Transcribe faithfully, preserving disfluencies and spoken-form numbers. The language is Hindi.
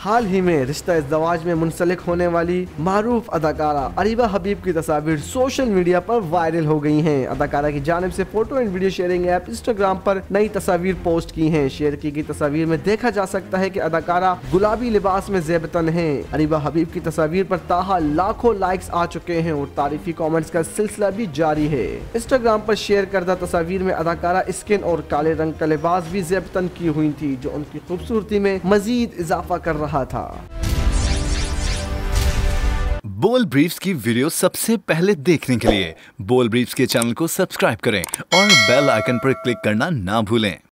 हाल ही में रिश्ता इज़्ज़वाज में मुंसलिक होने वाली मारूफ अदाकारा अरीबा हबीब की तस्वीर सोशल मीडिया पर वायरल हो गई हैं। अदाकारा की जानिब से photo and video sharing app Instagram पर नई तस्वीर पोस्ट की हैं। शेयर की गई तस्वीर में देखा जा सकता है कि अदाकारा गुलाबी लिबास में ज़ेबतन है। अरीबा हबीब की तस्वीर पर ताहा लाखों लाइक्स आ चुके हैं और तारीफी कॉमेंट्स का सिलसिला भी जारी है। इंस्टाग्राम पर शेयर करदा तस्वीर में अदाकारा स्किन और काले रंग का लिबास भी ज़ेबतन की हुई थी, जो उनकी खूबसूरती में मजीद इजाफा कर रहा था। बोल ब्रीफ्स की वीडियो सबसे पहले देखने के लिए बोल ब्रीफ्स के चैनल को सब्सक्राइब करें और बेल आइकन पर क्लिक करना ना भूलें।